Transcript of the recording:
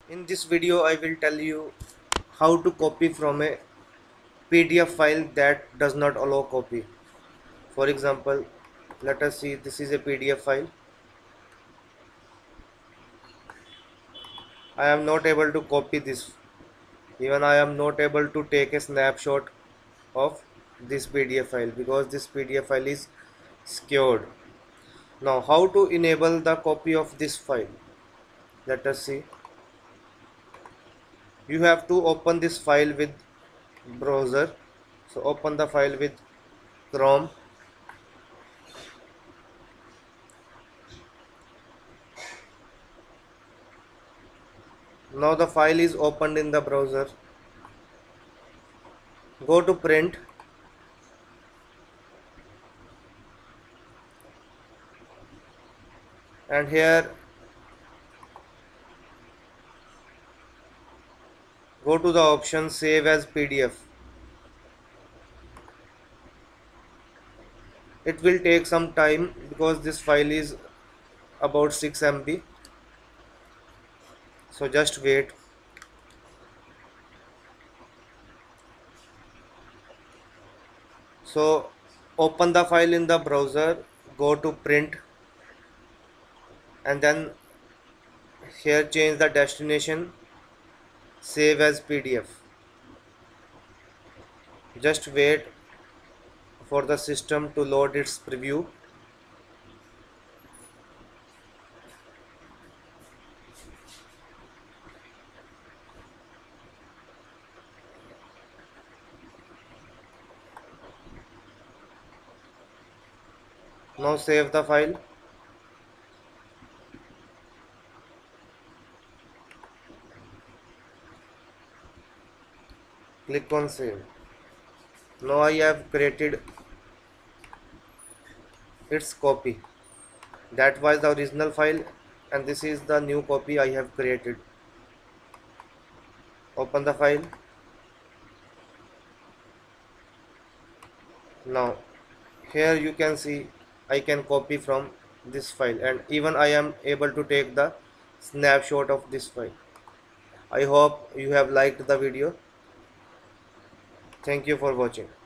In this video, I will tell you how to copy from a PDF file that does not allow copy. For example, let us see, this is a PDF file. I am not able to copy this. Even I am not able to take a snapshot of this PDF file because this PDF file is secured. Now, how to enable the copy of this file? Let us see. You have to open this file with browser. So open the file with Chrome. Now the file is opened in the browser. Go to print and here go to the option save as PDF. It will take some time because this file is about 6 MB. So just wait. So open the file in the browser, go to print and then here change the destination, save as PDF. Just wait for the system to load its preview. Now save the file. Click on save. Now I have created its copy. That was the original file and this is the new copy I have created. Open the file. Now here you can see I can copy from this file and even I am able to take the snapshot of this file. I hope you have liked the video. Thank you for watching.